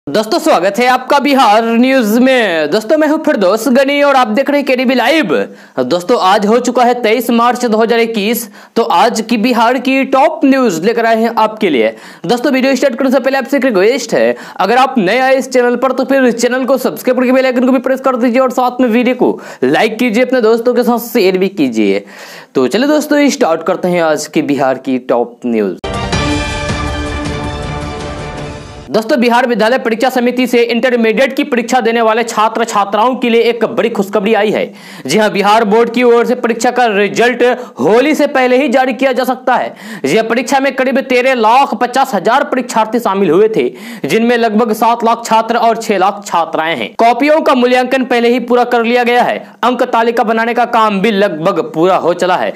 दोस्तों स्वागत है आपका बिहार न्यूज में। दोस्तों मैं हूं फिरदौस गनी और आप देख रहे हैं केडीबी लाइव। दोस्तों आज हो चुका है 23 मार्च 2021। तो आज की बिहार की टॉप न्यूज लेकर आए हैं आपके लिए। दोस्तों वीडियो स्टार्ट करने से पहले आपसे एक रिक्वेस्ट है, अगर आप नए आए इस चैनल पर तो फिर चैनल को सब्सक्राइब करके बेल आइकन को भी प्रेस कर दीजिए और साथ में वीडियो को लाइक कीजिए, अपने दोस्तों के साथ शेयर भी कीजिए। तो चलिए दोस्तों स्टार्ट करते हैं आज की बिहार की टॉप न्यूज। दोस्तों बिहार विद्यालय परीक्षा समिति से इंटरमीडिएट की परीक्षा देने वाले छात्र छात्राओं के लिए एक बड़ी खुशखबरी आई है। जी हां, बिहार बोर्ड की ओर से परीक्षा का रिजल्ट होली से पहले ही जारी किया जा सकता है। यह परीक्षा में करीब 13,50,000 परीक्षार्थी शामिल हुए थे, जिनमें लगभग 7 लाख छात्र और 6 लाख छात्राएं हैं। कॉपियों का मूल्यांकन पहले ही पूरा कर लिया गया है। अंक तालिका बनाने का काम भी लगभग पूरा हो चला है।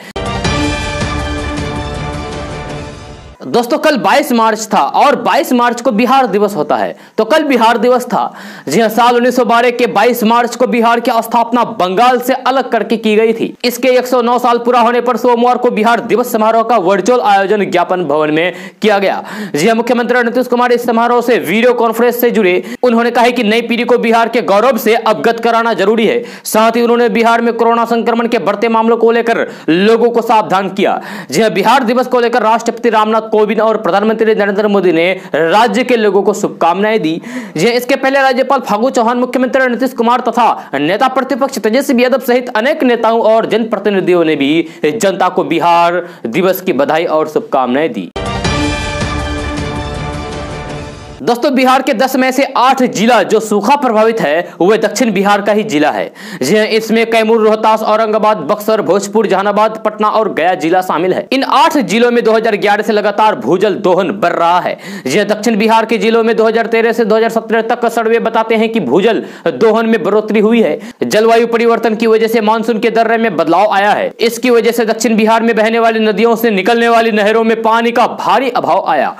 दोस्तों कल 22 मार्च था और 22 मार्च को बिहार दिवस होता है, तो कल बिहार दिवस था। जी हां, साल 1912 के 22 मार्च को बिहार की स्थापना बंगाल से अलग करके की गई थी। इसके 109 साल पूरा होने पर सोमवार को बिहार दिवस समारोह का वर्चुअल आयोजन ज्ञापन भवन में किया गया। जी हां, मुख्यमंत्री नीतीश कुमार इस समारोह से वीडियो कॉन्फ्रेंस से जुड़े। उन्होंने कहा कि नई पीढ़ी को बिहार के गौरव से अवगत कराना जरूरी है। साथ ही उन्होंने बिहार में कोरोना संक्रमण के बढ़ते मामलों को लेकर लोगों को सावधान किया। जी हां, बिहार दिवस को लेकर राष्ट्रपति रामनाथ कोविंद और प्रधानमंत्री नरेंद्र मोदी ने राज्य के लोगों को शुभकामनाएं दी। इसके पहले राज्यपाल फागू चौहान, मुख्यमंत्री नीतीश कुमार तथा नेता प्रतिपक्ष तेजस्वी यादव सहित अनेक नेताओं और जनप्रतिनिधियों ने भी जनता को बिहार दिवस की बधाई और शुभकामनाएं दी। दोस्तों बिहार के 10 में से 8 जिला जो सूखा प्रभावित है वह दक्षिण बिहार का ही जिला है। इसमें कैमूर, रोहतास, औरंगाबाद, बक्सर, भोजपुर, जहानाबाद, पटना और गया जिला शामिल है। इन 8 जिलों में 2011 से लगातार भूजल दोहन बढ़ रहा है। दक्षिण बिहार के जिलों में 2013 से 2017 तक सर्वे बताते हैं कि भूजल दोहन में बढ़ोतरी हुई है। जलवायु परिवर्तन की वजह से मानसून के दर्रे में बदलाव आया है। इसकी वजह से दक्षिण बिहार में बहने वाली नदियों से निकलने वाली नहरों में पानी का भारी अभाव आया।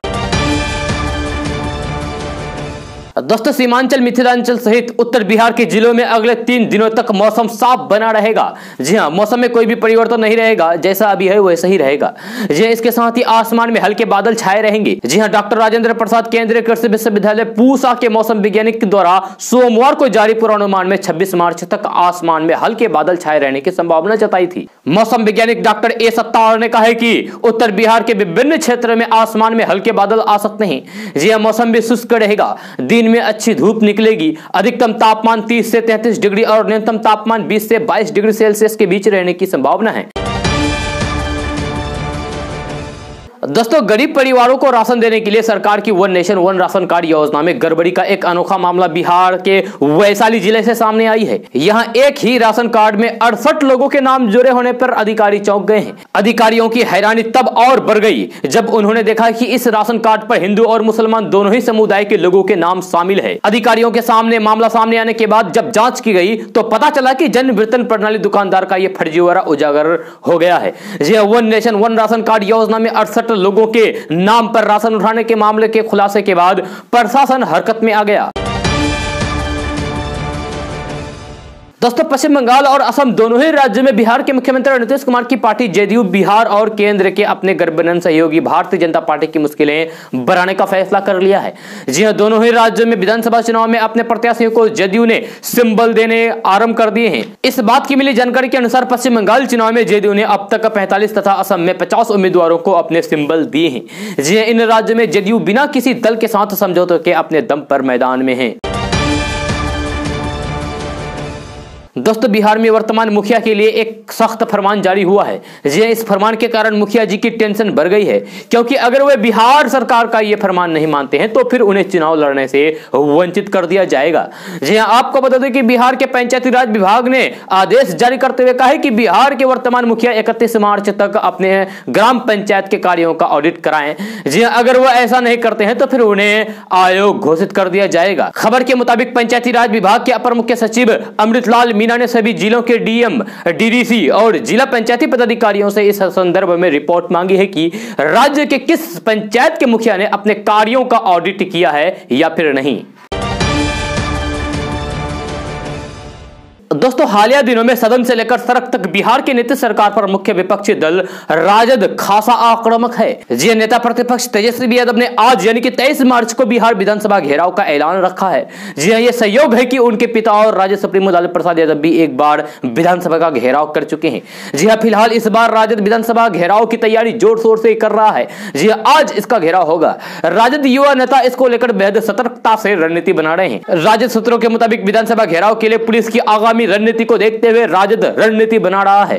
दोस्तों सीमांचल, मिथिलांचल सहित उत्तर बिहार के जिलों में अगले 3 दिनों तक मौसम साफ बना रहेगा। जी हां, मौसम में कोई भी परिवर्तन नहीं रहेगा, जैसा अभी है वैसा ही रहेगा। जी इसके साथ ही आसमान में हल्के बादल छाए रहेंगे। जी हां, डॉक्टर राजेंद्र प्रसाद केंद्रीय कृषि विश्वविद्यालय पूसा के मौसम वैज्ञानिक द्वारा सोमवार को जारी पूर्वानुमान में 26 मार्च तक आसमान में हल्के बादल छाए रहने की संभावना जताई थी। मौसम वैज्ञानिक डॉक्टर ए सत्तार ने कहा है कि उत्तर बिहार के विभिन्न क्षेत्रों में आसमान में हल्के बादल आ सकते हैं। जी हां, मौसम भी शुष्क रहेगा। दिन में अच्छी धूप निकलेगी। अधिकतम तापमान 30 से 33 डिग्री और न्यूनतम तापमान 20 से 22 डिग्री सेल्सियस के बीच रहने की संभावना है। दोस्तों गरीब परिवारों को राशन देने के लिए सरकार की one nation one ration card योजना में गड़बड़ी का एक अनोखा मामला बिहार के वैशाली जिले से सामने आई है। यहां एक ही राशन कार्ड में 68 लोगों के नाम जुड़े होने पर अधिकारी चौंक गए हैं। अधिकारियों की हैरानी तब और बढ़ गई जब उन्होंने देखा कि इस राशन कार्ड पर हिंदू और मुसलमान दोनों ही समुदाय के लोगों के नाम शामिल है। अधिकारियों के सामने मामला सामने आने के बाद जब जांच की गई तो पता चला कि जन वितरण प्रणाली दुकानदार का यह फर्जीवाड़ा उजागर हो गया है। One nation one ration card योजना में 68 लोगों के नाम पर राशन उठाने के मामले के खुलासे के बाद प्रशासन हरकत में आ गया। दोस्तों पश्चिम बंगाल और असम दोनों ही राज्यों में बिहार के मुख्यमंत्री नीतीश कुमार की पार्टी जेडीयू बिहार और केंद्र के अपने गठबंधन सहयोगी भारतीय जनता पार्टी की मुश्किलें बढ़ाने का फैसला कर लिया है। जी हां, दोनों ही राज्यों में विधानसभा चुनाव में अपने प्रत्याशियों को जेडीयू ने सिंबल देने आरंभ कर दिए हैं। इस बात की मिली जानकारी के अनुसार पश्चिम बंगाल चुनाव में जेडीयू ने अब तक 45 तथा असम में 50 उम्मीदवारों को अपने सिंबल दिए हैं। जी हां, इन राज्यों में जेडीयू बिना किसी दल के साथ समझौते के अपने दम पर मैदान में है। दोस्तों बिहार में वर्तमान मुखिया के लिए एक सख्त फरमान जारी हुआ है। जी इस फरमान के कारण मुखिया जी की टेंशन बढ़ गई है, क्योंकि अगर वे बिहार सरकार का ये फरमान नहीं मानते हैं तो फिर उन्हें चुनाव लड़ने से वंचित कर दिया जाएगा। जी हां, आपको बता दें कि बिहार के पंचायती राज विभाग ने आदेश जारी करते हुए कहा है कि बिहार के वर्तमान मुखिया 31 मार्च तक अपने ग्राम पंचायत के कार्यों का ऑडिट कराएं। जी हां, अगर वो ऐसा नहीं करते हैं तो फिर उन्हें आयोग घोषित कर दिया जाएगा। खबर के मुताबिक पंचायती राज विभाग के अपर मुख्य सचिव अमृतलाल मीना ने सभी जिलों के डीएम, डीडीसी और जिला पंचायती पदाधिकारियों से इस संदर्भ में रिपोर्ट मांगी है कि राज्य के किस पंचायत के मुखिया ने अपने कार्यों का ऑडिट किया है या फिर नहीं। दोस्तों हालिया दिनों में सदन से लेकर सड़क तक बिहार की नीतीश सरकार पर मुख्य विपक्षी दल राजद खासा आक्रामक है। जी नेता प्रतिपक्ष तेजस्वी यादव ने आज यानी कि 23 मार्च को बिहार विधानसभा घेराव का ऐलान रखा है। जी हां, यह संयोग है कि उनके पिता और राज्य सुप्रीमो लालू प्रसाद यादव भी एक बार विधानसभा का घेराव कर चुके हैं। जी हां, फिलहाल इस बार राजद विधानसभा घेराव की तैयारी जोर शोर से कर रहा है। जी हां, आज इसका घेराव होगा। राजद युवा नेता इसको लेकर बेहद सतर्कता से रणनीति बना रहे हैं। राजद सूत्रों के मुताबिक विधानसभा घेराव के लिए पुलिस की आगामी रणनीति को देखते हुए राजद रणनीति बना रहा है।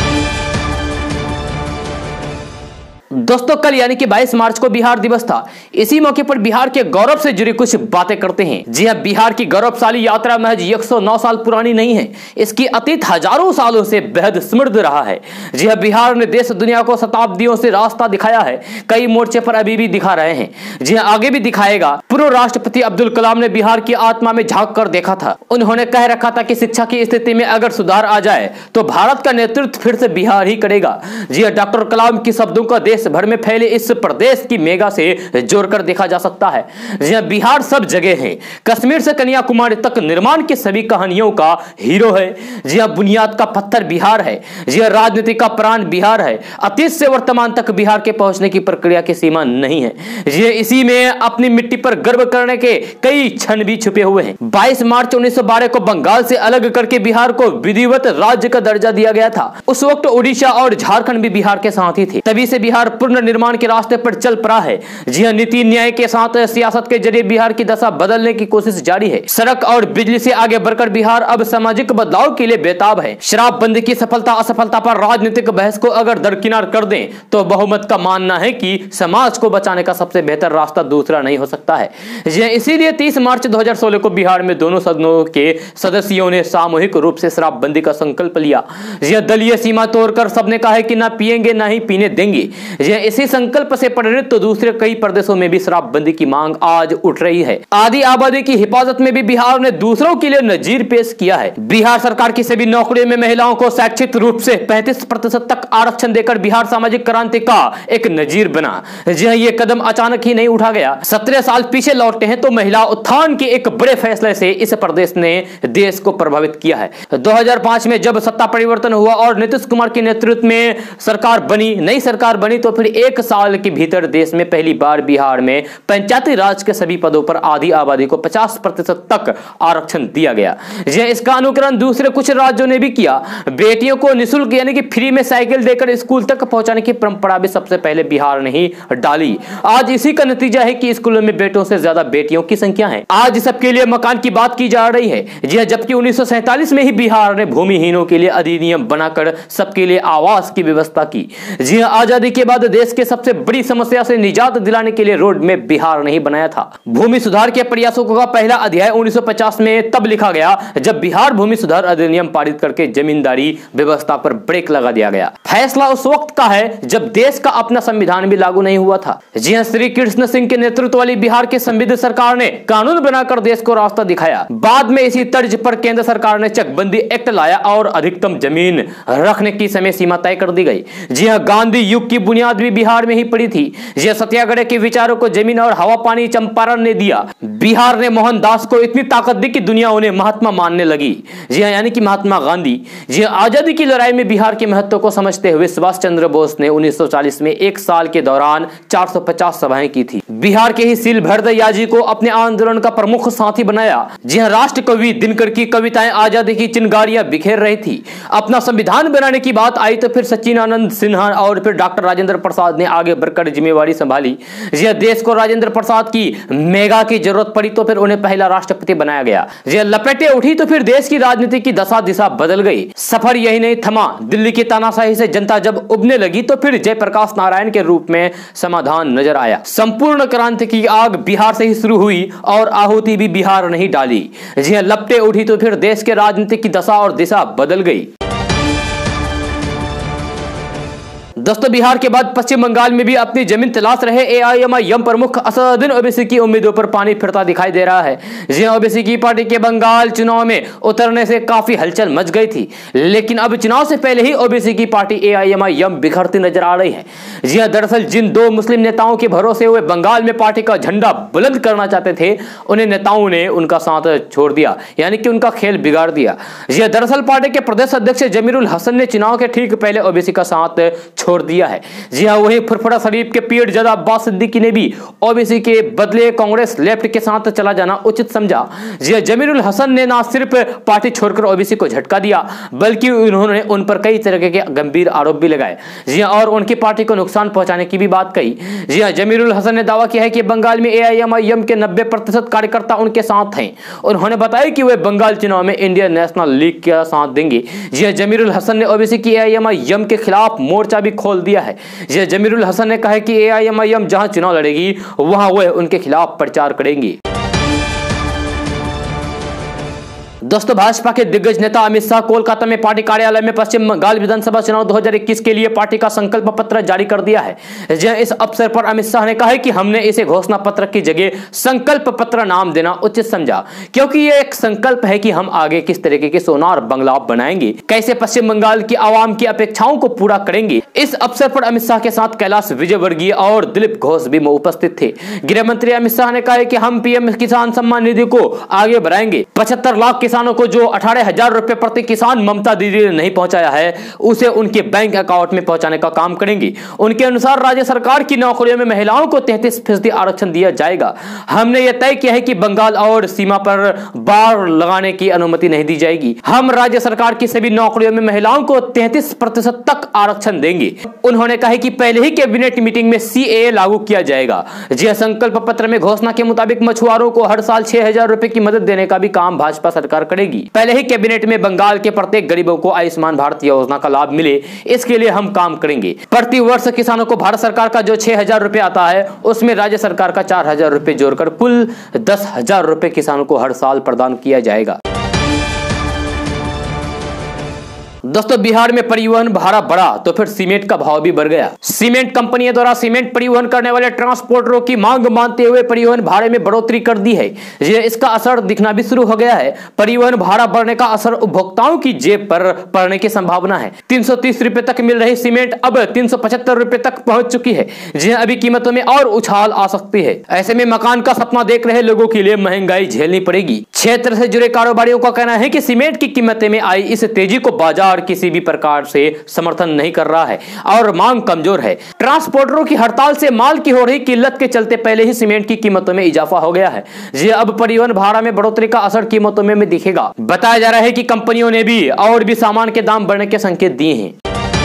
दोस्तों कल यानी कि 22 मार्च को बिहार दिवस था। इसी मौके पर बिहार के गौरव से जुड़ी कुछ बातें करते हैं। जी हां, बिहार की गौरवशाली यात्रा महज 109 साल पुरानी नहीं है, इसकी अतीत हजारों सालों से बेहद समृद्ध रहा है। जी हां, बिहार ने देश दुनिया को शताब्दियों से रास्ता दिखाया है, कई मोर्चे पर अभी भी दिखा रहे हैं। जी हां, आगे भी दिखाएगा। पूर्व राष्ट्रपति अब्दुल कलाम ने बिहार की आत्मा में झांक कर देखा था। उन्होंने कह रखा था कि शिक्षा की स्थिति में अगर सुधार आ जाए तो भारत का नेतृत्व फिर से बिहार ही करेगा। जी हां, डॉक्टर कलाम की शब्दों का देश भर में फैले इस प्रदेश की मेगा से जोड़कर देखा जा सकता है। जी हां, बिहार सब जगह है, कश्मीर से कन्याकुमारी तक निर्माण की सभी कहानियों का हीरो है। जी हां, बुनियाद का पत्थर बिहार है। जी हां, राजनीति का प्राण बिहार है। अतीत से वर्तमान तक बिहार के पहुंचने की प्रक्रिया की सीमा नहीं है। जी हां, इसी में अपनी मिट्टी पर गर्व करने के कई क्षण भी छुपे हुए हैं। 22 मार्च 1912 को बंगाल से अलग करके बिहार को विधिवत राज्य का दर्जा दिया गया था। उस वक्त उड़ीसा और झारखंड भी बिहार के साथ ही थे। तभी से बिहार पूर्ण निर्माण के रास्ते पर चल पड़ा है। जी हां, नीति न्याय के साथ सियासत के जरिए बिहार की दशा बदलने की कोशिश जारी है। सड़क और बिजली से आगे बढ़कर बिहार अब सामाजिक बदलाव के लिए बेताब है। शराबबंदी की सफलता असफलता पर राजनीतिक बहस को अगर दरकिनार कर दें तो बहुमत का मानना है कि समाज को बचाने का सबसे बेहतर रास्ता दूसरा नहीं हो सकता है। जी हां, इसीलिए 30 मार्च 2016 को बिहार में दोनों सदनों के सदस्यों ने सामूहिक रूप से शराबबंदी का संकल्प लिया। जी हां, दलीय सीमा तोड़कर सबने कहा है कि ना पिएंगे ना ही पीने देंगे। जी हां, इसी संकल्प से प्रेरित तो दूसरे कई प्रदेशों में भी शराबबंदी की मांग आज उठ रही है। आधी आबादी की हिफाजत में भी बिहार ने दूसरों के लिए नजीर पेश किया है। बिहार सरकार की सभी नौकरियों में महिलाओं को शैक्षिक रूप से 35% तक आरक्षण देकर बिहार सामाजिक क्रांति का एक नजीर बना। जी हां, ये कदम अचानक ही नहीं उठा गया। 17 साल पीछे लौटते हैं तो महिला उत्थान के एक बड़े फैसले से इस प्रदेश ने देश को प्रभावित किया है। 2005 में जब सत्ता परिवर्तन हुआ और नीतीश कुमार के नेतृत्व में सरकार बनी, नई सरकार बनी, तो फिर एक साल के भीतर देश में पहली बार बिहार में पंचायती राज के सभी पदों पर आधी आबादी को 50% तक आरक्षण दिया गया। इसका अनुकरण दूसरे कुछ राज्यों ने भी किया। बेटियों को निःशुल्क यानी कि फ्री में साइकिल देकर स्कूल तक पहुंचाने की परंपरा भी सबसे पहले बिहार ने ही डाली। आज इसी का नतीजा है कि स्कूलों में बेटों से ज्यादा बेटियों की संख्या है। आज सबके लिए मकान की बात की जा रही है। जी हां, जबकि 1947 में ही बिहार ने भूमिहीनों के लिए अधिनियम बनाकर सबके लिए आवास की व्यवस्था की। जी हां, आजादी के बाद देश के सबसे बड़ी समस्या से निजात दिलाने के लिए रोड मैप बिहार नहीं बनाया था। भूमि सुधार के प्रयासों का पहला अध्याय 1950 में तब लिखा गया जब बिहार भूमि सुधार अधिनियम पारित करके जमींदारी व्यवस्था पर ब्रेक लगा दिया गया। फैसला उस वक्त का है जब देश का अपना संविधान भी लागू नहीं हुआ था। जी हां, श्री कृष्ण सिंह के नेतृत्व वाली बिहार की संविधान सरकार ने कानून बनाकर देश को रास्ता दिखाया। बाद में इसी तर्ज पर केंद्र सरकार ने चकबंदी एक्ट लाया और अधिकतम जमीन रखने की समय सीमा तय कर दी गई। जी हां, गांधी युग की बुनियाद भी बिहार में ही पड़ी थी। यह सत्याग्रह के विचारों को जमीन और हवा पानी चंपारण ने दिया। बिहार ने मोहनदास को इतनी ताकत दी कि दुनिया उन्हें महात्मा मानने लगी। जी हां, यानी कि महात्मा गांधी। जी हां, आजादी की लड़ाई में बिहार के महत्व को समझते हुए सुभाष चंद्र बोस ने 1940 में एक साल के दौरान 450 सभाएं की थी। बिहार के ही शिलभद्र याजी को अपने आंदोलन का प्रमुख साथी बनाया। जी हां, राष्ट्र कवि दिनकर की कविताएं आजादी की चिंगारियां बिखेर रही थी। अपना संविधान बनाने की बात आई तो फिर सच्चिदानंद सिन्हा और फिर डॉक्टर राजेंद्र प्रसाद ने आगे बढ़कर जिम्मेवारी संभाली। जी देश को राजेंद्र प्रसाद की मेगा की जरूरत पड़ी तो फिर उन्हें पहला राष्ट्रपति बनाया गया। जी लपेटे उठी तो फिर देश की राजनीति की दशा दिशा बदल गई। सफर यही नहीं थमा। दिल्ली की तानाशाही से जनता जब उबने लगी तो फिर जयप्रकाश नारायण के रूप में समाधान नजर आया। संपूर्ण क्रांति की आग बिहार से ही शुरू हुई और आहुति भी बिहार नहीं डाली। जी लपटे उठी तो फिर देश के राजनीति की दशा और दिशा बदल गई। दोस्तों बिहार के बाद पश्चिम बंगाल में भी अपनी जमीन तलाश रहे एआईएमआईएम प्रमुख असदुद्दीन ओवैसी की उम्मीदों पर पानी फिरता दिखाई दे रहा है। जी हां, ओवैसी की पार्टी के बंगाल चुनाव में उतरने से काफी हलचल मच गई थी, लेकिन अब चुनाव से पहले ही ओवैसी की पार्टी एआईएमआईएम बिखरती नजर आ रही है। जी हां, दरअसल जिन दो मुस्लिम नेताओं के भरोसे हुए बंगाल में पार्टी का झंडा बुलंद करना चाहते थे, उन्हें नेताओं ने उनका साथ छोड़ दिया, यानी कि उनका खेल बिगाड़ दिया। जी हां, दरअसल पार्टी के प्रदेश अध्यक्ष जमीरुल हसन ने चुनाव के ठीक पहले ओवैसी का साथ छोड़ दिया है। जी हां, वही फुरफुरा शरीफ के पीर जदा अब्बास सिद्दीकी ने भी ओवैसी के बदले कांग्रेस लेफ्ट के साथ चला जाना उचित समझा। जी हां, जमीरुल हसन ने ना सिर्फ पार्टी छोड़कर ओवैसी को झटका दिया, बल्कि उन्होंने उन पर कई तरह के गंभीर आरोप भी लगाए। जी हां, और उनकी पार्टी को नुकसान पहुंचाने की भी बात कही। जी हां, जमीरुल हसन ने दावा किया है कि बंगाल में एआईएमआईएम के 90% कार्यकर्ता उनके साथ हैं। उन्होंने बताया कि वे बंगाल चुनाव में इंडियन नेशनल लीग का साथ देंगे। जी हां, जमीरुल हसन ने ओवैसी की एआईएमआईएम के खिलाफ मोर्चा भी खोल दिया है। जी, जमीरुल हसन ने कहा कि एआईएमआईएम जहां चुनाव लड़ेगी वहां वह उनके खिलाफ प्रचार करेंगी। दोस्तों भाजपा के दिग्गज नेता अमित शाह कोलकाता में पार्टी कार्यालय में पश्चिम बंगाल विधानसभा चुनाव 2021 के लिए पार्टी का संकल्प पत्र जारी कर दिया है। इस अवसर पर अमित शाह ने कहा है कि हमने इसे घोषणा पत्र की जगह संकल्प पत्र नाम देना उचित समझा, क्योंकि यह एक संकल्प है कि हम आगे किस तरीके के सोनार बंगला बनाएंगे, कैसे पश्चिम बंगाल की आवाम की अपेक्षाओं को पूरा करेंगे। इस अवसर पर अमित शाह के साथ कैलाश विजयवर्गीय और दिलीप घोष भी उपस्थित थे। गृह मंत्री अमित शाह ने कहा है कि हम पीएम किसान सम्मान निधि को आगे बढ़ाएंगे। 75 लाख किसानों को जो 18,000 रुपए प्रति किसान ममता दीदी ने नहीं पहुंचाया है, उसे उनके बैंक अकाउंट में पहुंचाने का काम करेंगे। उनके अनुसार राज्य सरकार की नौकरियों में महिलाओं को 33% आरक्षण दिया जाएगा। हमने यह तय किया है कि बंगाल और सीमा पर बाड़ लगाने की अनुमति नहीं दी जाएगी। हम राज्य सरकार की सभी नौकरियों में महिलाओं को 33% तक आरक्षण देंगे। उन्होंने कहा कि पहले ही कैबिनेट मीटिंग में सीएए लागू किया जाएगा। जी, संकल्प पत्र में घोषणा के मुताबिक मछुआरों को हर साल 6,000 रुपए की मदद देने का भी काम भाजपा सरकार करेगी। पहले ही कैबिनेट में बंगाल के प्रत्येक गरीबों को आयुष्मान भारत योजना का लाभ मिले, इसके लिए हम काम करेंगे। प्रति वर्ष किसानों को भारत सरकार का जो 6,000 रुपए आता है, उसमें राज्य सरकार का 4,000 रुपए जोड़कर कुल 10,000 रुपए किसानों को हर साल प्रदान किया जाएगा। दोस्तों बिहार में परिवहन भाड़ा बढ़ा तो फिर सीमेंट का भाव भी बढ़ गया। सीमेंट कंपनियों द्वारा सीमेंट परिवहन करने वाले ट्रांसपोर्टरों की मांग मानते हुए परिवहन भाड़े में बढ़ोतरी कर दी है। इसका असर दिखना भी शुरू हो गया है। परिवहन भाड़ा बढ़ने का असर उपभोक्ताओं की जेब पर पड़ने की संभावना है। 330 रुपए तक मिल रही सीमेंट अब 375 रुपए तक पहुंच चुकी है। अभी कीमतों में और उछाल आ सकती है। ऐसे में मकान का सपना देख रहे लोगों के लिए महंगाई झेलनी पड़ेगी। क्षेत्र से जुड़े कारोबारियों का कहना है कि सीमेंट की कीमतें में आई इस तेजी को बाजार किसी भी प्रकार से समर्थन नहीं कर रहा है और मांग कमजोर है। ट्रांसपोर्टरों की हड़ताल से माल की हो रही किल्लत के चलते पहले ही सीमेंट की कीमतों में इजाफा हो गया है। अब परिवहन भाड़ा में बढ़ोतरी का असर कीमतों में दिखेगा। बताया जा रहा है कि कंपनियों ने भी और भी सामान के दाम बढ़ने के संकेत दिए हैं।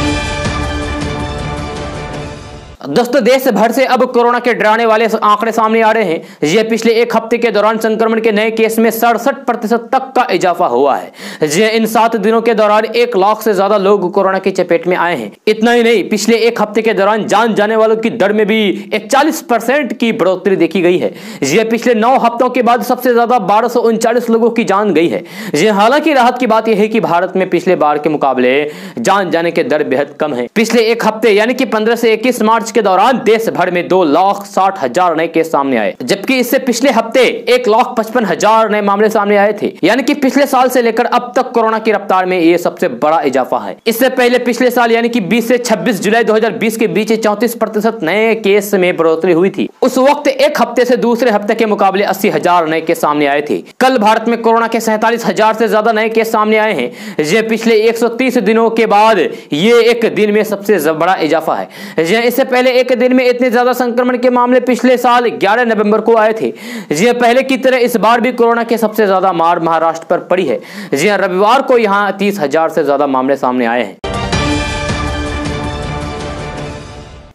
दोस्तों देश भर से अब कोरोना के डराने वाले आंकड़े सामने आ रहे हैं। यह पिछले एक हफ्ते के दौरान संक्रमण के नए केस में 67% तक का इजाफा हुआ है। इन 7 दिनों के दौरान 1 लाख से ज्यादा लोग कोरोना की चपेट में आए हैं। इतना ही नहीं, पिछले एक हफ्ते के दौरान जान जाने वालों की दर में भी 41% की बढ़ोतरी देखी गई है। यह पिछले 9 हफ्तों के बाद सबसे ज्यादा 1239 लोगों की जान गई है। हालांकि राहत की बात यह है कि भारत में पिछले बार के मुकाबले जान जाने के दर बेहद कम है। पिछले एक हफ्ते यानी कि 15 से 21 मार्च के दौरान देश भर में 2,60,000 नए केस सामने आए, जबकि इससे पिछले हफ्ते 1,55,000 नए मामले सामने आए थे। यानी कि पिछले साल से लेकर अब तक कोरोना की रफ्तार में यह सबसे बड़ा इजाफा है। इससे पहले पिछले साल यानी कि 20 से 26 जुलाई 2020 के बीच 34% नए केस में बढ़ोतरी हुई थी। उस वक्त एक हफ्ते से दूसरे हफ्ते के मुकाबले 80,000 नए केस सामने आए थे। कल भारत में कोरोना के 47,000 से ज्यादा नए केस सामने आए हैं। यह पिछले 130 दिनों के बाद ये एक दिन में सबसे बड़ा इजाफा है। इससे पहले एक दिन में इतने ज्यादा संक्रमण के मामले पिछले साल 11 नवंबर को आए थे। पहले की तरह इस बार भी कोरोना के सबसे ज्यादा मार महाराष्ट्र पर पड़ी है। रविवार को यहां 30,000 से ज्यादा मामले सामने आए हैं।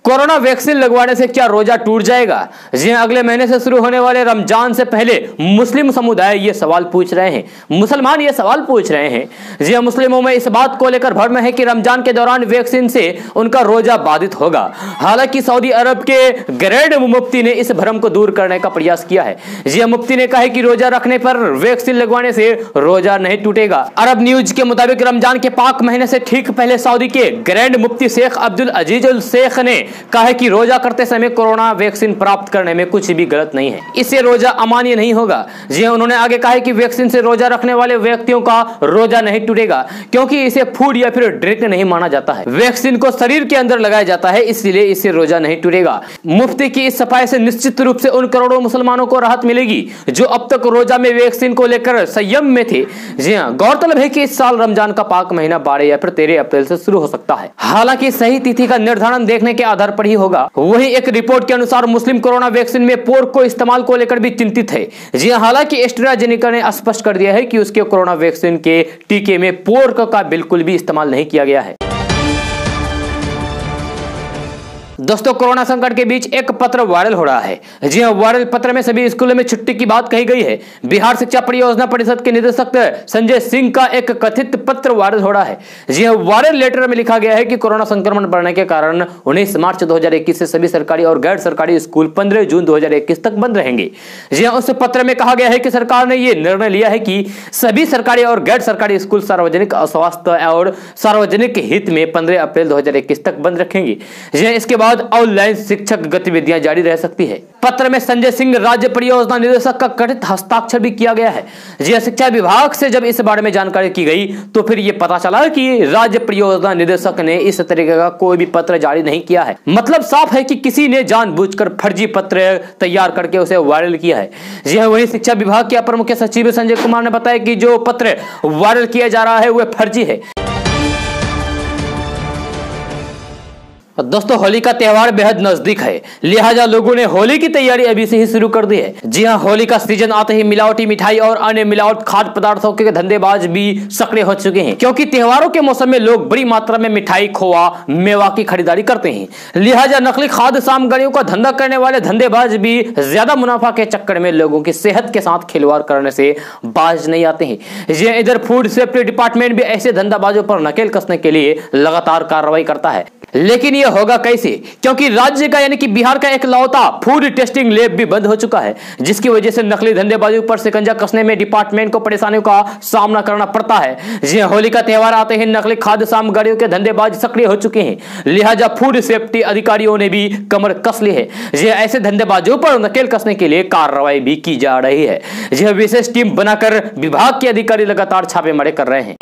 कोरोना वैक्सीन लगवाने से क्या रोजा टूट जाएगा? जी हां, अगले महीने से शुरू होने वाले रमजान से पहले मुस्लिम समुदाय ये सवाल पूछ रहे हैं, मुसलमान ये सवाल पूछ रहे हैं। जी हां, मुस्लिमों में इस बात को लेकर भ्रम है कि रमजान के दौरान वैक्सीन से उनका रोजा बाधित होगा। हालांकि सऊदी अरब के ग्रैंड मुफ्ती ने इस भ्रम को दूर करने का प्रयास किया है। जी हां, मुफ्ती ने कहा है कि रोजा रखने पर वैक्सीन लगवाने से रोजा नहीं टूटेगा। अरब न्यूज के मुताबिक रमजान के पाक महीने से ठीक पहले सऊदी के ग्रैंड मुफ्ती Sheikh Abdul Aziz al Sheikh ने कहा है कि रोजा करते समय कोरोना वैक्सीन प्राप्त करने में कुछ भी गलत नहीं है, इससे रोजा अमान्य नहीं होगा। जी हां, उन्होंने आगे कहा है कि वैक्सीन से रोजा रखने वाले व्यक्तियों का रोजा नहीं टूटेगा, क्योंकि इसे फूड या फिर ड्रिंक नहीं माना जाता है। वैक्सीन को शरीर के अंदर लगाया जाता है, इसलिए इससे रोजा नहीं टूटेगा। मुफ्ती की इस सफाई से निश्चित रूप से उन करोड़ों मुसलमानों को राहत मिलेगी जो अब तक रोजा में वैक्सीन को लेकर संयम में थे। जी हां, गौरतलब है कि इस साल रमजान का पाक महीना 12 या फिर 13 अप्रैल से शुरू हो सकता है। हालांकि सही तिथि का निर्धारण देखने के आधार पर ही होगा। वहीं एक रिपोर्ट के अनुसार मुस्लिम कोरोना वैक्सीन में पोर्क को इस्तेमाल को लेकर भी चिंतित है। जी हां, हालांकि एस्ट्राजेनेका ने स्पष्ट कर दिया है कि उसके कोरोना वैक्सीन के टीके में पोर्क का बिल्कुल भी इस्तेमाल नहीं किया गया है। दोस्तों, कोरोना संकट के बीच एक पत्र वायरल हो रहा है। जी हां, वायरल पत्र में सभी स्कूलों में छुट्टी की बात कही गई है। बिहार शिक्षा परियोजना परिषद के निदेशक संजय सिंह का एक कथित पत्र वायरल हो रहा है। जी हां, वायरल लेटर में लिखा गया है कि कोरोना संक्रमण बढ़ने के कारण 19 मार्च 2021 से सभी सरकारी और गैर सरकारी स्कूल 15 जून 2021 तक बंद रहेंगे। जी हां, उस पत्र में कहा गया है कि सरकार ने यह निर्णय लिया है कि सभी सरकारी और गैर सरकारी स्कूल सार्वजनिक स्वास्थ्य और सार्वजनिक हित में 15 अप्रैल 2021 तक बंद रखेंगे। जी हां, इसके बाद ऑनलाइन शिक्षक गतिविधियां जारी रह सकती है। पत्र में संजय सिंह राज्य परियोजना निदेशक का कथित हस्ताक्षर भी किया गया है। जी शिक्षा विभाग से जब इस बारे में जानकारी की गई तो फिर यह पता चला कि राज्य परियोजना निदेशक ने इस तरीके का कोई भी पत्र जारी नहीं किया है। मतलब साफ है कि किसी ने जानबूझकर फर्जी पत्र तैयार करके उसे वायरल किया है। जी हां, वहीं शिक्षा विभाग के अपर मुख्य सचिव संजय कुमार ने बताया कि जो पत्र वायरल किया जा रहा है वह फर्जी है। दोस्तों, होली का त्योहार बेहद नजदीक है, लिहाजा लोगों ने होली की तैयारी अभी से ही शुरू कर दी है। जी हां, होली का सीजन आते ही मिलावटी मिठाई और अन्य मिलावट खाद्य पदार्थों के धंधेबाज भी सक्रिय हो चुके हैं, क्योंकि त्योहारों के मौसम में लोग बड़ी मात्रा में मिठाई, खोआ, मेवा की खरीदारी करते हैं। लिहाजा नकली खाद्य सामग्रियों का धंधा करने वाले धंधेबाज भी ज्यादा मुनाफा के चक्कर में लोगों की सेहत के साथ खिलवाड़ करने से बाज नहीं आते हैं। जी, इधर फूड सेफ्टी डिपार्टमेंट भी ऐसे धंधाबाजों पर नकेल कसने के लिए लगातार कार्रवाई करता है। लेकिन यह होगा कैसे, क्योंकि राज्य का यानी कि बिहार का एक लौता फूड टेस्टिंग लैब भी बंद हो चुका है, जिसकी वजह से नकली धंधेबाजों पर शिकंजा कसने में डिपार्टमेंट को परेशानियों का सामना करना पड़ता है। जी, होली का त्योहार आते ही नकली खाद्य सामग्रियों के धंधेबाज सक्रिय हो चुके हैं, लिहाजा फूड सेफ्टी अधिकारियों ने भी कमर कस ली है। जी, ऐसे धंधेबाजों पर नकेल कसने के लिए कार्रवाई भी की जा रही है। जी, विशेष टीम बनाकर विभाग के अधिकारी लगातार छापेमारी कर रहे हैं।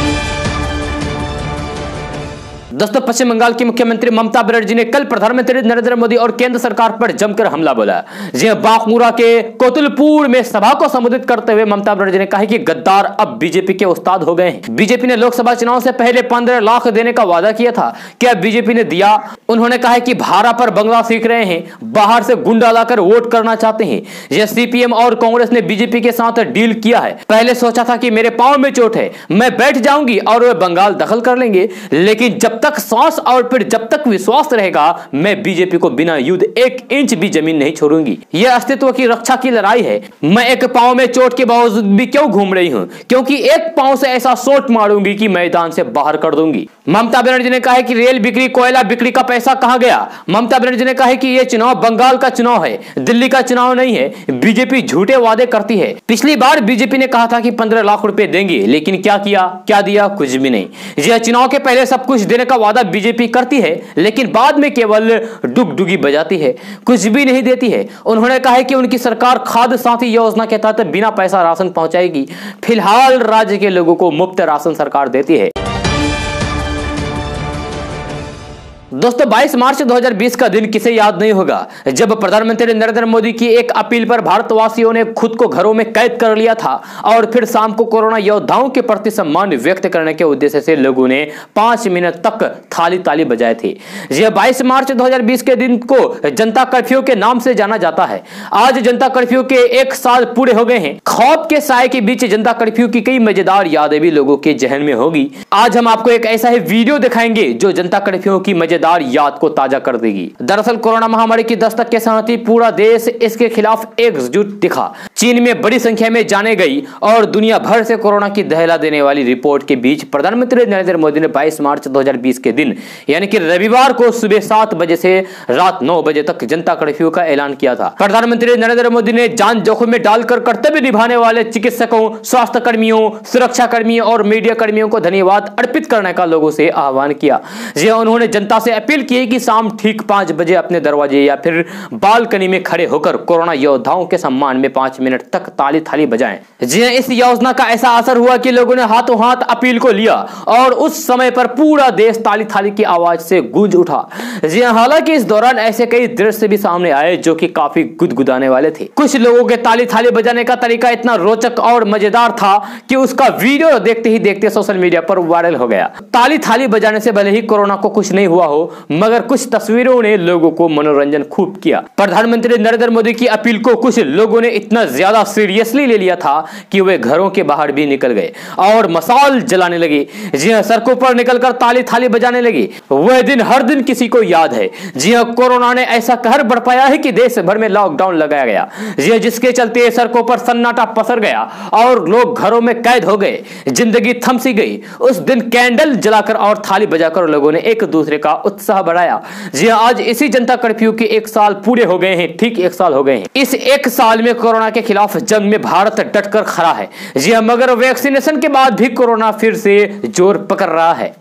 दोस्तों, पश्चिम बंगाल की मुख्यमंत्री ममता बनर्जी ने कल प्रधानमंत्री नरेंद्र मोदी और केंद्र सरकार पर जमकर हमला बोला। जी, बांकुरा के कोतुलपुर में सभा को संबोधित करते हुए ममता बनर्जी ने कहा कि गद्दार अब बीजेपी के उस्ताद हो गए हैं। बीजेपी ने लोकसभा चुनाव से पहले 15 लाख देने का वादा किया था, क्या बीजेपी ने दिया? उन्होंने कहा कि भाड़ा पर बंगला सीख रहे हैं, बाहर से गुंडा लाकर वोट करना चाहते हैं। यह सीपीएम और कांग्रेस ने बीजेपी के साथ डील किया है। पहले सोचा था कि मेरे पांव में चोट है, मैं बैठ जाऊंगी और वे बंगाल दखल कर लेंगे, लेकिन जब तक सांस और फिर जब तक विश्वास रहेगा, मैं बीजेपी को बिना युद्ध 1 इंच भी जमीन नहीं छोड़ूंगी। यह अस्तित्व की रक्षा की लड़ाई है। मैं एक पांव में चोट के बावजूद भी क्यों घूम रही हूं? क्योंकि एक पांव से ऐसा शॉट मारूंगी कि मैदान से बाहर कर दूंगी। ममता बनर्जी ने कहा कि रेल बिक्री, कोयला बिक्री का पैसा कहां गया? ममता बनर्जी ने कहा कि यह चुनाव बंगाल का चुनाव है, दिल्ली का चुनाव नहीं है। बीजेपी झूठे वादे करती है। पिछली बार बीजेपी ने कहा था कि 15 लाख रुपए देंगे, लेकिन क्या किया? क्या दिया? कुछ भी नहीं। यह चुनाव के पहले सब कुछ देने का वादा बीजेपी करती है, लेकिन बाद में केवल डुगडुगी बजाती है, कुछ भी नहीं देती है। उन्होंने कहा कि उनकी सरकार खाद्य साथी योजना के तहत बिना पैसा राशन पहुंचाएगी। फिलहाल राज्य के लोगों को मुफ्त राशन सरकार देती है। दोस्तों, 22 मार्च 2020 का दिन किसे याद नहीं होगा, जब प्रधानमंत्री नरेंद्र मोदी की एक अपील पर भारतवासियों ने खुद को घरों में कैद कर लिया था और फिर शाम को कोरोना योद्धाओं के प्रति सम्मान व्यक्त करने के उद्देश्य से लोगों ने 5 मिनट तक थाली ताली बजाए थे। यह 22 मार्च 2020 के दिन को जनता कर्फ्यू के नाम से जाना जाता है। आज जनता कर्फ्यू के 1 साल पूरे हो गए हैं। खौफ के साए के बीच जनता कर्फ्यू की कई मजेदार यादें भी लोगों के जहन में होगी। आज हम आपको एक ऐसा ही वीडियो दिखाएंगे जो जनता कर्फ्यू की मजेदार मजेदार याद को ताजा कर देगी। दरअसल कोरोना महामारी की दस्तक के साथ ही पूरा देश इसके खिलाफ एकजुट दिखा। चीन में बड़ी संख्या में जाने गई और दुनिया भर से कोरोना की दहला देने वाली रिपोर्ट के बीच प्रधानमंत्री नरेंद्र मोदी ने 22 मार्च 2020 के दिन यानी कि रविवार को सुबह 7 बजे से रात 9 बजे तक जनता कर्फ्यू का ऐलान किया था। प्रधानमंत्री नरेंद्र मोदी ने जान जोखिम में डालकर कर्तव्य निभाने वाले चिकित्सकों, स्वास्थ्य कर्मियों, सुरक्षा कर्मियों और मीडिया कर्मियों को धन्यवाद अर्पित करने का लोगों से आह्वान किया। जी उन्होंने जनता से अपील की कि शाम ठीक 5 बजे अपने दरवाजे या फिर बालकनी में खड़े होकर कोरोना योद्धाओं के सम्मान में 5 मिनट तक ताली थाली बजाएं। जी इस योजना का ऐसा असर हुआ कि लोगों ने हाथों हाथ अपील को लिया और उस समय पर पूरा देश ताली थाली की आवाज से गूंज उठा। जी हालांकि इस दौरान ऐसे कई दृश्य भी सामने आए जो कि काफी गुदगुदाने वाले थे। कुछ लोगों के ताली थाली बजाने का तरीका इतना रोचक और मजेदार था कि उसका वीडियो देखते ही देखते सोशल मीडिया पर वायरल हो गया। ताली थाली बजाने से भले ही कोरोना को कुछ नहीं हुआ हो, मगर कुछ तस्वीरों ने लोगों को मनोरंजन खूब किया। प्रधानमंत्री नरेंद्र मोदी की अपील को कुछ लोगों ने इतना ज्यादा सीरियसली ले लिया था कि वे घरों के बाहर भी निकल गए और मसाल जलाने लगे। जी हाँ, सड़कों पर निकलकर ताली थाली बजाने लगे। वह दिन हर दिन किसी को याद है। जी हाँ, कोरोना ने ऐसा कहर बरपाया है कि देश भर में लॉकडाउन लगाया गया। जी हाँ, जिसके चलते सड़कों पर सन्नाटा पसर गया और लोग घरों में कैद हो गए। जिंदगी थम सी गई। उस दिन कैंडल जलाकर और थाली बजाकर लोगों ने एक दूसरे का उत्साह बढ़ाया। जी हाँ, आज इसी जनता कर्फ्यू के 1 साल पूरे हो गए हैं। ठीक 1 साल हो गए हैं। इस 1 साल में कोरोना के खिलाफ जंग में भारत डटकर खड़ा है। जी हाँ, मगर वैक्सीनेशन के बाद भी कोरोना फिर से जोर पकड़ रहा है।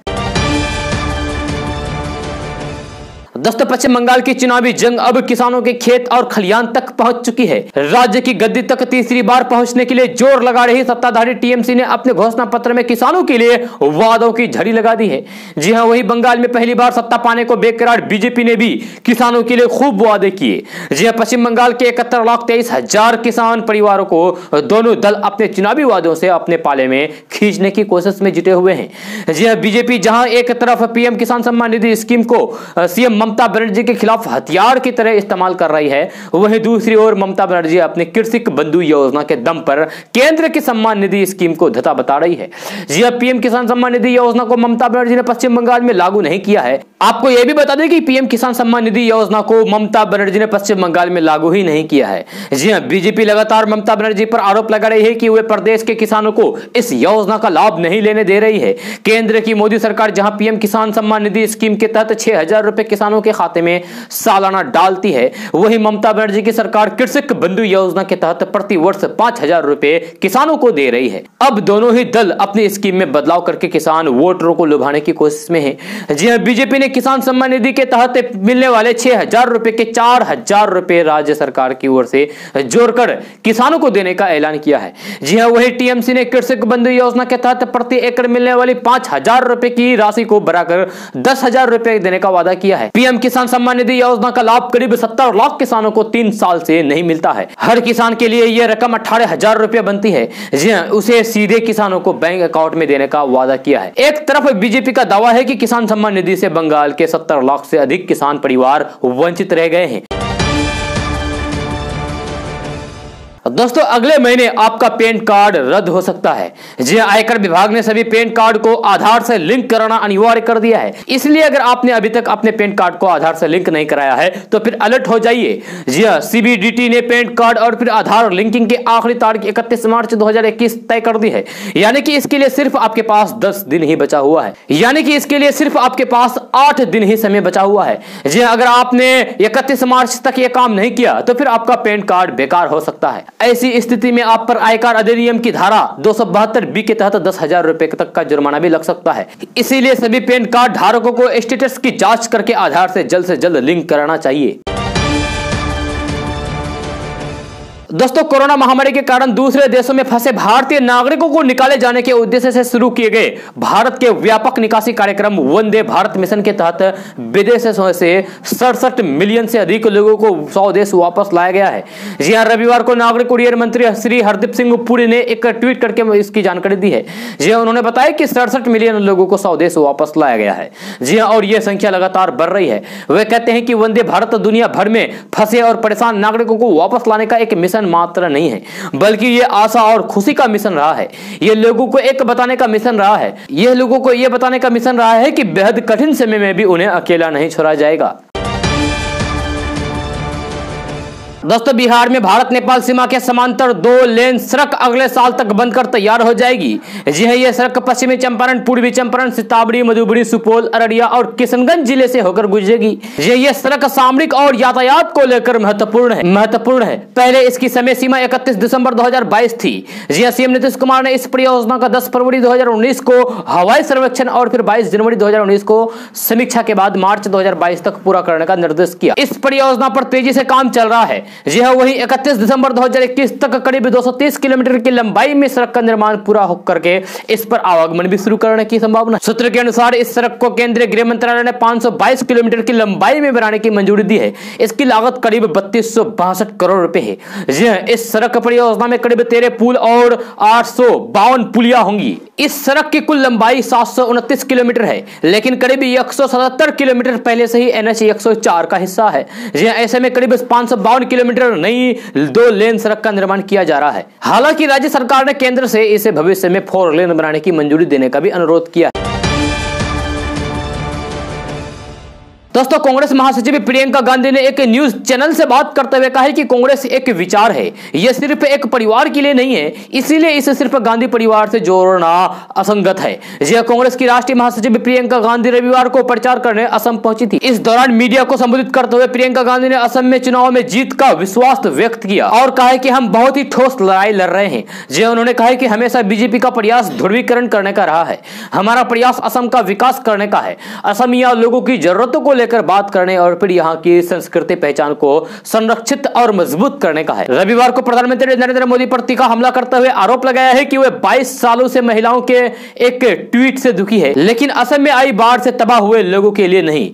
दोस्तों, पश्चिम बंगाल की चुनावी जंग अब किसानों के खेत और खलियान तक पहुंच चुकी है। राज्य की गद्दी तक तीसरी बार पहुंचने के लिए जोर लगा रही सत्ताधारी टीएमसी ने अपने घोषणा पत्र में किसानों के लिए वादों की झड़ी लगा दी है। जी हां, वही बंगाल में पहली बार सत्ता पाने को बेकरार बीजेपी ने भी किसानों के लिए खूब वादे किए। जी हां, पश्चिम बंगाल के 71,23,000 किसान परिवारों को दोनों दल अपने चुनावी वादों से अपने पाले में खींचने की कोशिश में जुटे हुए हैं। जी हां, बीजेपी जहां एक तरफ पीएम किसान सम्मान निधि स्कीम को सीएम ममता बनर्जी के खिलाफ हथियार की तरह इस्तेमाल कर रही है, वहीं दूसरी ओर ममता बनर्जी अपने कृषक बंधु योजना के दम पर केंद्र की सम्मान निधि स्कीम को धता बता रही है। जी हां, पीएम किसान सम्मान निधि योजना को ममता बनर्जी ने पश्चिम बंगाल में लागू नहीं किया है। आपको यह भी बता दें कि पीएम किसान सम्मान निधि योजना को ममता बनर्जी ने पश्चिम बंगाल में लागू ही नहीं किया है। जी हां, बीजेपी लगातार ममता बनर्जी पर आरोप लगा रही है कि वे प्रदेश के किसानों को इस योजना का लाभ नहीं लेने दे रही है। केंद्र की मोदी सरकार जहां पीएम किसान सम्मान निधि स्कीम के तहत 6,000 रुपए किसानों के खाते में सालाना डालती है, वहीं ममता बनर्जी की सरकार कृषक बंधु योजना के तहत प्रति वर्ष 5,000 रुपए किसानों को दे रही है। अब दोनों ही दल अपनी स्कीम में बदलाव करके किसान वोटरों को लुभाने की कोशिश में है। जी हां, बीजेपी ने किसान सम्मान निधि के तहत मिलने वाले 6,000 रुपए के 4,000 रुपए राज्य सरकार की ओर से जोड़कर किसानों को देने का ऐलान किया है। जी हां, वही टीएमसी ने कृषक बंधु योजना के तहत प्रति एकड़ मिलने वाली 5,000 रुपए की राशि को बढ़ाकर 10,000 रुपए देने का वादा किया है। पीएम किसान सम्मान निधि योजना का लाभ करीब 70 लाख किसानों को 3 साल से नहीं मिलता है। हर किसान के लिए यह रकम 18,000 रुपए बनती है। जी हां, उसे सीधे किसानों को बैंक अकाउंट में देने का वादा किया है। एक तरफ बीजेपी का दावा है कि किसान सम्मान निधि से बंगाल के 70 लाख से अधिक किसान परिवार वंचित रह गए हैं। दोस्तों, अगले महीने आपका पैन कार्ड रद्द हो सकता है। जी हां, आयकर विभाग ने सभी पैन कार्ड को आधार से लिंक कराना अनिवार्य कर दिया है। इसलिए अगर आपने अभी तक अपने पैन कार्ड को आधार से लिंक नहीं कराया है तो फिर अलर्ट हो जाइए। जी हां, सीबीडीटी ने पैन कार्ड और फिर आधार लिंकिंग की आखिरी तारीख 31 मार्च 2021 तय कर दी है। यानी कि इसके लिए सिर्फ आपके पास 10 दिन ही बचा हुआ है। यानी कि इसके लिए सिर्फ आपके पास 8 दिन ही समय बचा हुआ है। जी हां, अगर आपने 31 मार्च तक यह काम नहीं किया तो फिर आपका पैन कार्ड बेकार हो सकता है। ऐसी स्थिति में आप पर आयकर अधिनियम की धारा 272 के तहत 10,000 रुपए तक का जुर्माना भी लग सकता है। इसीलिए सभी पैन कार्ड धारकों को स्टेटस की जांच करके आधार से जल्द लिंक कराना चाहिए। दोस्तों, कोरोना महामारी के कारण दूसरे देशों में फंसे भारतीय नागरिकों को निकाले जाने के उद्देश्य से शुरू किए गए भारत के व्यापक निकासी कार्यक्रम वंदे भारत मिशन के तहत विदेशों से 67 मिलियन से अधिक लोगों को स्वदेश वापस लाया गया है। जी हां, रविवार को नागरिक उड्डयन मंत्री श्री हरदीप सिंह पुरी ने एक ट्वीट करके इसकी जानकारी दी है। जी हां, उन्होंने बताया कि 67 मिलियन लोगों को स्वदेश वापस लाया गया है। जी हां, और यह संख्या लगातार बढ़ रही है। वे कहते हैं कि वंदे भारत दुनिया भर में फंसे और परेशान नागरिकों को वापस लाने का एक मिशन मिशन मात्र नहीं है, बल्कि ये आशा और खुशी का मिशन रहा है। ये लोगों को एक बताने का मिशन रहा है, यह लोगों को यह बताने का मिशन रहा है कि बेहद कठिन समय में भी उन्हें अकेला नहीं छोड़ा जाएगा। दोस्तों, बिहार में भारत नेपाल सीमा के समांतर 2 लेन सड़क अगले साल तक बनकर तैयार हो जाएगी। जी हां, यह सड़क पश्चिमी चंपारण, पूर्वी चंपारण, सीतामढ़ी, मधुबनी, सुपौल, अररिया और किशनगंज जिले से होकर गुजरेगी। यह सड़क सामरिक और यातायात को लेकर महत्वपूर्ण है। पहले इसकी समय सीमा 31 दिसंबर 2022 थी। जी हां, सीएम नीतीश कुमार ने इस परियोजना का 10 फरवरी 2019 को हवाई सर्वेक्षण और फिर 22 जनवरी 2019 को समीक्षा के बाद मार्च 2022 तक पूरा करने का निर्देश किया। इस परियोजना पर तेजी से काम चल रहा है। जी हां, वही 31 दिसंबर 2021 तक करीब 230 किलोमीटर की लंबाई में सड़क का निर्माण पूरा होकर के इस पर आवागमन भी शुरू करने की संभावना। सूत्र के अनुसार इस सड़क को केंद्रीय गृह मंत्रालय ने 522 किलोमीटर की लंबाई में बनाने की मंजूरी दी है। इसकी लागत करीब 3262 करोड़ रुपए है। जी हां, इस सड़क परियोजना में करीब 13 पुल और 852 पुलिया होंगी। इस सड़क की कुल लंबाई 729 किलोमीटर है, लेकिन करीब 177 किलोमीटर पहले से ही NH 104 का हिस्सा है। जी हां, ऐसे में करीब 552 किलोमीटर नई 2 लेन सड़क का निर्माण किया जा रहा है। हालांकि राज्य सरकार ने केंद्र से इसे भविष्य में 4 लेन बनाने की मंजूरी देने का भी अनुरोध किया है। दोस्तों, कांग्रेस महासचिव प्रियंका गांधी ने एक न्यूज चैनल से बात करते हुए कहा है कि कांग्रेस एक विचार है, यह सिर्फ एक परिवार के लिए नहीं है, इसीलिए इसे सिर्फ गांधी परिवार से जोड़ना असंगत है। यह कांग्रेस की राष्ट्रीय महासचिव प्रियंका गांधी रविवार को प्रचार करने असम पहुंची थी। इस दौरान मीडिया को संबोधित करते हुए प्रियंका गांधी ने असम में चुनाव में जीत का विश्वास व्यक्त किया और कहा कि हम बहुत ही ठोस लड़ाई लड़ रहे हैं। उन्होंने कहा कि हमेशा बीजेपी का प्रयास ध्रुवीकरण करने का रहा है, हमारा प्रयास असम का विकास करने का है, असमिया लोगों की जरूरतों को लेकर बात करने और फिर यहाँ की संस्कृति पहचान को संरक्षित और मजबूत करने का है। रविवार को प्रधानमंत्री नरेंद्र मोदी पर तीखा हमला करते हुए आरोप लगाया है कि वे 22 सालों से महिलाओं के एक ट्वीट से दुखी है, लेकिन असम में आई बाढ़ से तबाह हुए लोगों के लिए नहीं।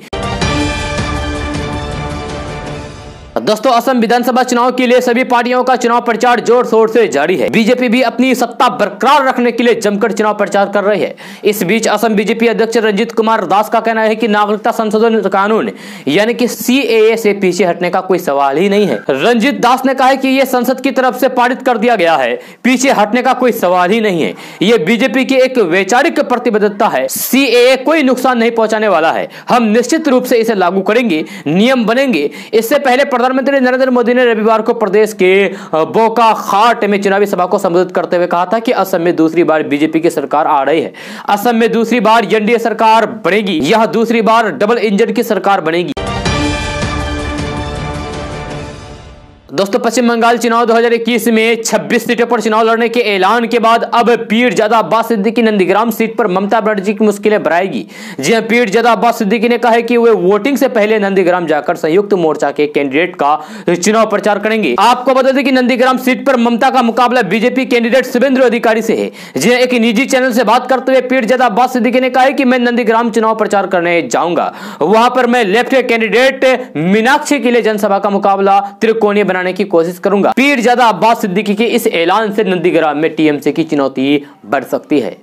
दोस्तों, असम विधानसभा चुनाव के लिए सभी पार्टियों का चुनाव प्रचार जोर शोर से जारी है। बीजेपी भी अपनी सत्ता बरकरार रखने के लिए जमकर चुनाव प्रचार कर रही है। इस बीच असम बीजेपी अध्यक्ष रंजीत कुमार दास का कहना है कि नागरिकता संशोधन कानून यानी कि CAA से पीछे हटने का कोई सवाल ही नहीं है। रंजीत दास ने कहा कि यह संसद की तरफ से पारित कर दिया गया है, पीछे हटने का कोई सवाल ही नहीं है। यह बीजेपी की एक वैचारिक प्रतिबद्धता है। CAA कोई नुकसान नहीं पहुंचाने वाला है, हम निश्चित रूप से इसे लागू करेंगे, नियम बनेंगे। इससे पहले प्रधानमंत्री नरेंद्र मोदी ने रविवार को प्रदेश के बोकाखाट में चुनावी सभा को संबोधित करते हुए कहा था कि असम में दूसरी बार बीजेपी की सरकार आ रही है, असम में दूसरी बार NDA सरकार बनेगी, यह दूसरी बार डबल इंजन की सरकार बनेगी। दोस्तों, पश्चिम बंगाल चुनाव 2021 में 26 सीटों पर चुनाव लड़ने के ऐलान के बाद अब पीरजादा अब्बास सिद्दीकी नंदीग्राम सीट पर ममता बनर्जी की मुश्किलें बढ़ाएगी। जी हां, पीरजादा अब्बास सिद्दीकी ने कहा है कि वे वोटिंग से पहले नंदीग्राम जाकर संयुक्त मोर्चा के कैंडिडेट का चुनाव प्रचार करेंगे। आपको बता दें कि नंदीग्राम सीट पर ममता का मुकाबला बीजेपी कैंडिडेट शुभेंदु अधिकारी से है। जी हां, एक निजी चैनल से बात करते हुए पीरजादा अब्बास सिद्दीकी ने कहा है कि मैं नंदीग्राम चुनाव प्रचार करने जाऊंगा, वहां पर मैं लेफ्ट कैंडिडेट मीनाक्षी के लिए जनसभा का मुकाबला त्रिकोणीय बनाने की कोशिश करूंगा। पीरजादा अब्बास सिद्दीकी के इस ऐलान से नंदीग्राम में TMC की चुनौती बढ़ सकती है।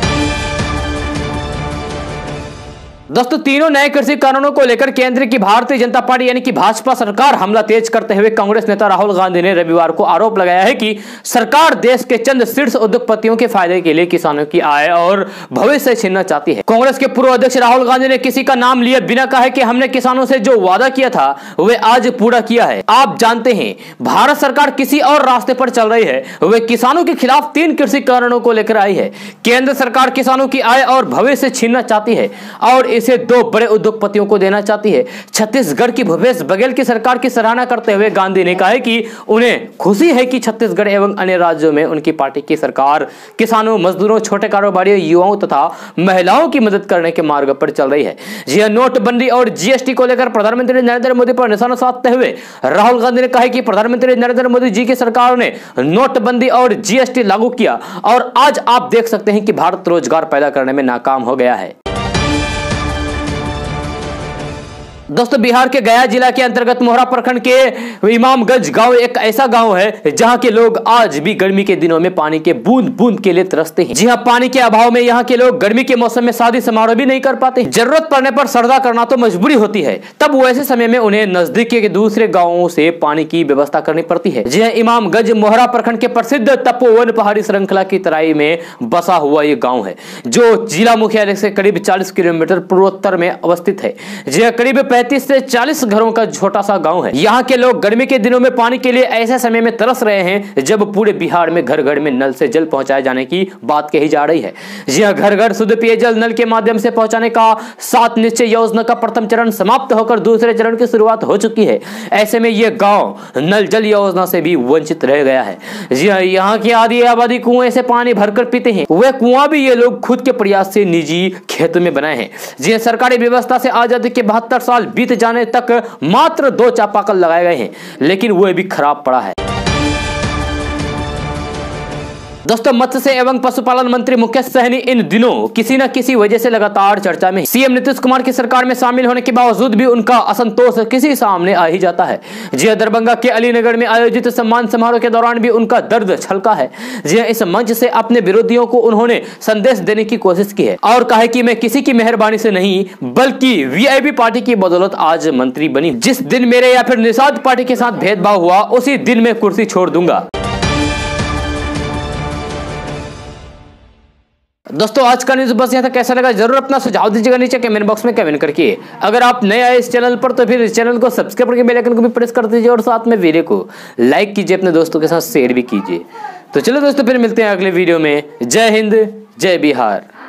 दोस्तों, तीनों नए कृषि कानूनों को लेकर केंद्र की भारतीय जनता पार्टी यानी कि भाजपा सरकार हमला तेज करते हुए कांग्रेस नेता राहुल गांधी ने रविवार को आरोप लगाया है कि सरकार देश के चंद शीर्ष उद्योगपतियों के फायदे के लिए किसानों की आय और भविष्य छीनना चाहती है। कांग्रेस के पूर्व अध्यक्ष राहुल गांधी ने किसी का नाम लिए बिना कहे कि हमने किसानों से जो वादा किया था वे आज पूरा किया है। आप जानते हैं, भारत सरकार किसी और रास्ते पर चल रही है। वे किसानों के खिलाफ 3 कृषि कानूनों को लेकर आई है। केंद्र सरकार किसानों की आय और भविष्य छीनना चाहती है और इसे 2 बड़े उद्योगपतियों को देना चाहती है। छत्तीसगढ़ की भूपेश बघेल की सरकार की सराहना करते हुए गांधी ने कहा है कि उन्हें खुशी है कि छत्तीसगढ़ एवं अन्य राज्यों में उनकी पार्टी की सरकार किसानों, मजदूरों, छोटे कारोबारियों, युवाओं तथा महिलाओं की मदद करने के मार्ग पर चल रही है। जी हां, नोटबंदी और GST को लेकर प्रधानमंत्री नरेंद्र मोदी पर निशाना साधते हुए राहुल गांधी ने कहा कि प्रधानमंत्री नरेंद्र मोदी जी की सरकार ने नोटबंदी और GST लागू किया और आज आप देख सकते हैं कि भारत रोजगार पैदा करने में नाकाम हो गया है। दोस्तों बिहार के गया जिला के अंतर्गत मोहरा प्रखंड के इमामगंज गांव एक ऐसा गांव है जहां के लोग आज भी गर्मी के दिनों में पानी के बूंद बूंद के लिए तरसते हैं। जी हां, पानी के अभाव में यहां के लोग गर्मी के मौसम में शादी समारोह भी नहीं कर पाते। जरूरत पड़ने पर श्रद्धा करना तो मजबूरी होती है, तब वैसे समय में उन्हें नजदीक के दूसरे गाँवों से पानी की व्यवस्था करनी पड़ती है। जी हां, इमामगंज मोहरा प्रखंड के प्रसिद्ध तपोवन पहाड़ी श्रृंखला की तराई में बसा हुआ ये गाँव है, जो जिला मुख्यालय से करीब 40 किलोमीटर पूर्वोत्तर में अवस्थित है। जी हां, करीब 35 से 40 घरों का छोटा सा गांव है। यहाँ के लोग गर्मी के दिनों में पानी के लिए ऐसे समय में तरस रहे हैं जब पूरे बिहार में घर घर में नल से जल पहुंचाए जाने की बात कही जा रही है। जी हां, घर घर शुद्ध पेयजल नल के माध्यम से पहुंचाने का 7 निश्चय योजना का प्रथम चरण समाप्त होकर दूसरे चरण की शुरुआत हो चुकी है। ऐसे में यह गाँव नल जल योजना से भी वंचित रह गया है। जी हां, यहाँ की आधी आबादी कुएं से पानी भरकर पीते हैं। वह कुआं भी ये लोग खुद के प्रयास से निजी खेतों में बनाए हैं। जी हां, सरकारी व्यवस्था से आजादी के 72 साल बीत जाने तक मात्र 2 चापाकल लगाए गए हैं, लेकिन वह भी खराब पड़ा है। दोस्तों मत्स्य एवं पशुपालन मंत्री मुकेश सहनी इन दिनों किसी न किसी वजह से लगातार चर्चा में। सीएम नीतीश कुमार की सरकार में शामिल होने के बावजूद भी उनका असंतोष किसी सामने आ ही जाता है। जी दरभंगा के अलीनगर में आयोजित सम्मान समारोह के दौरान भी उनका दर्द छलका है। जी इस मंच से अपने विरोधियों को उन्होंने संदेश देने की कोशिश की है और कहा कि मैं किसी की मेहरबानी से नहीं बल्कि वीआईपी पार्टी की बदौलत आज मंत्री बनी। जिस दिन मेरे या फिर निषाद पार्टी के साथ भेदभाव हुआ उसी दिन मैं कुर्सी छोड़ दूंगा। दोस्तों आज का न्यूज बस यहाँ तक। कैसा लगा जरूर अपना सुझाव दीजिएगा नीचे कमेंट बॉक्स में कमेंट करके। अगर आप नए आए इस चैनल पर तो फिर इस चैनल को सब्सक्राइब करके बेल आइकन को भी प्रेस कर दीजिए और साथ में वीडियो को लाइक कीजिए, अपने दोस्तों के साथ शेयर भी कीजिए। तो चलो दोस्तों फिर मिलते हैं अगले वीडियो में। जय हिंद, जय बिहार।